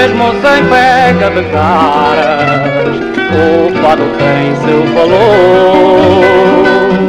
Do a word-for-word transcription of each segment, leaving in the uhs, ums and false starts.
mesmo sem pega de caras, o fado tem seu valor.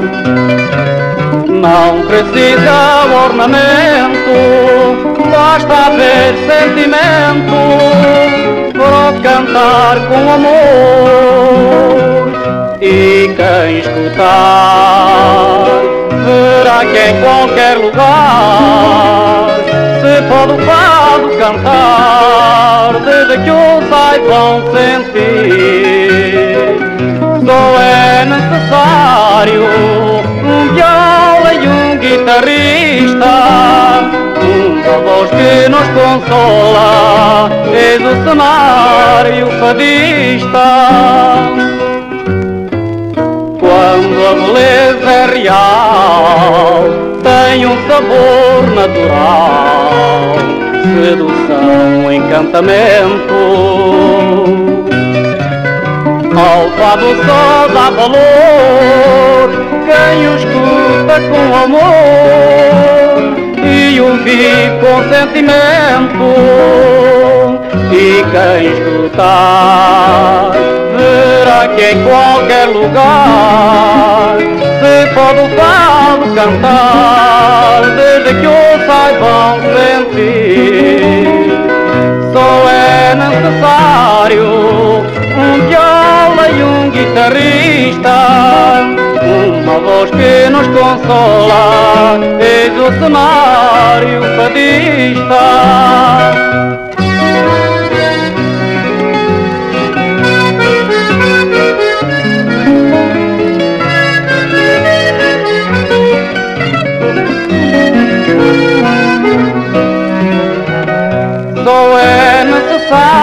Não precisa ornamento, basta haver sentimento para cantar com amor. E quem escutar verá que em qualquer lugar se pode o fado cantar, desde que o saibam sentir. Só é necessário um viola e um guitarrista, uma voz que nos consola, eis o cenário fadista. Quando a beleza é real, tem um sabor natural, sedução, encantamento. Ao fado só dá valor quem o escuta com amor e o vive com sentimento. E quem escutar verá que em qualquer lugar se pode o fado cantar, desde que o saibam sentir. Só é necessário um viola e um guitarrista, uma voz que nos consola, eis o cenário fadista. Só é necessário